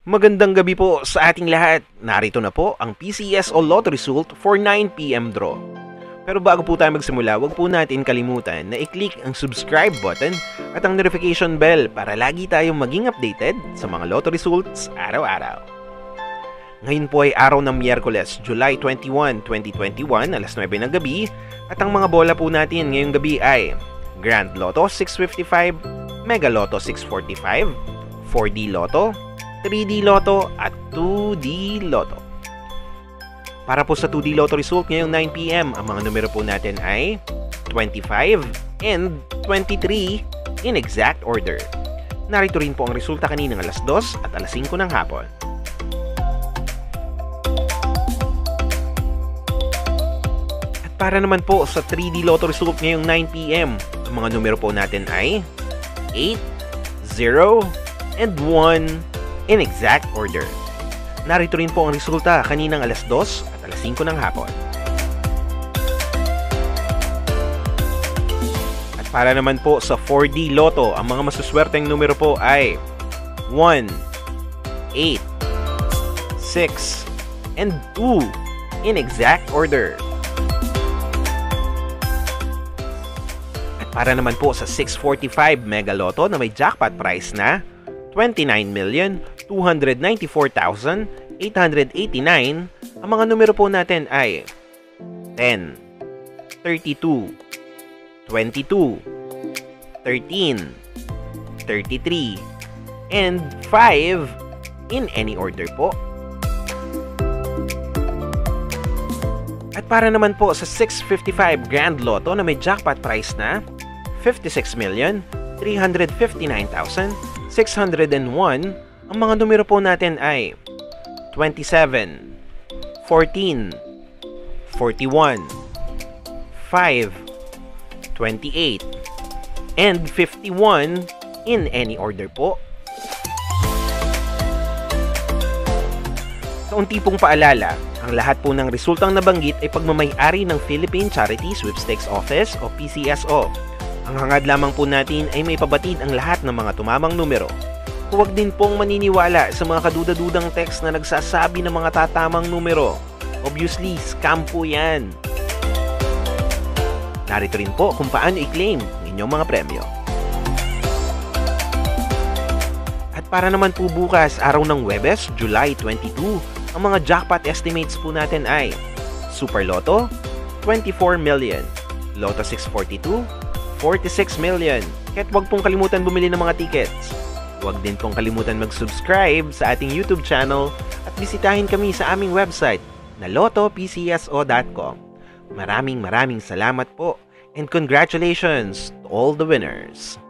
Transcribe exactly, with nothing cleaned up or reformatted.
Magandang gabi po sa ating lahat. Narito na po ang P C S O Lotto result for nine p m draw. Pero bago po tayo magsimula, huwag po natin kalimutan na i-click ang subscribe button at ang notification bell para lagi tayong maging updated sa mga Lotto results araw-araw. Ngayon po ay araw ng Miyerkules, July twenty-first, twenty twenty-one, alas nuwebe ng gabi, at ang mga bola po natin ngayong gabi ay Grand Lotto six fifty-five, Mega Lotto six forty-five, four D Lotto, three D Lotto at two D Lotto. Para po sa two D Lotto result ngayong nine p m, ang mga numero po natin ay twenty-five and twenty-three in exact order. Narito rin po ang resulta kaninang alas dos at alas singko ng hapon. At para naman po sa three D Lotto result ngayong nine p m, ang mga numero po natin ay eight, zero, and one in exact order. Narito rin po ang resulta kaninang alas dos at alas singko ng hapon. At para naman po sa four D Lotto, ang mga masuswerteng numero po ay one, eight, six, and two in exact order. At para naman po sa six forty-five Mega Lotto na may jackpot prize na twenty-nine million, two hundred ninety-four thousand, eight hundred eighty-nine, ang mga numero po natin ay ten, thirty-two, twenty-two, thirteen, thirty-three, and five in any order po. At para naman po sa six fifty-five Grand Lotto na may jackpot prize na fifty-six million, three hundred fifty-nine thousand, six hundred one, ang mga numero po natin ay twenty-seven, fourteen, forty-one, five, twenty-eight, and fifty-one in any order po. Kaunti pong paalala, ang lahat po ng resultang nabanggit ay pagmamay-ari ng Philippine Charity Sweepstakes Office o P C S O. Ang hangad lamang po natin ay maipabatid ang lahat ng mga tumamang numero. Huwag din pong maniniwala sa mga kaduda-dudang text na nagsasabi ng mga tatamang numero. Obviously, scam po yan. Narito rin po kung paano i-claim ang inyong mga premyo. At para naman po bukas, araw ng Huwebes, July twenty-second, ang mga jackpot estimates po natin ay Super Lotto, twenty-four million, Lotto six forty-two, forty-six million. Kaya't huwag pong kalimutan bumili ng mga tickets. Huwag din pong kalimutan mag-subscribe sa ating YouTube channel at bisitahin kami sa aming website na lotto p c s o dot com. Maraming maraming salamat po and congratulations to all the winners!